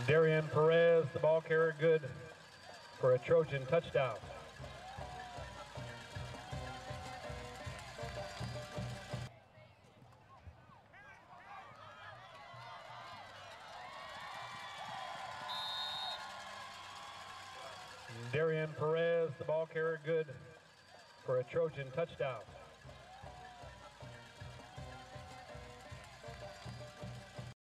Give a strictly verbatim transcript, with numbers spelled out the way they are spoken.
Darian Perez, the ball carrier, good for a Trojan touchdown. Darian Perez, the ball carrier, good for a Trojan touchdown.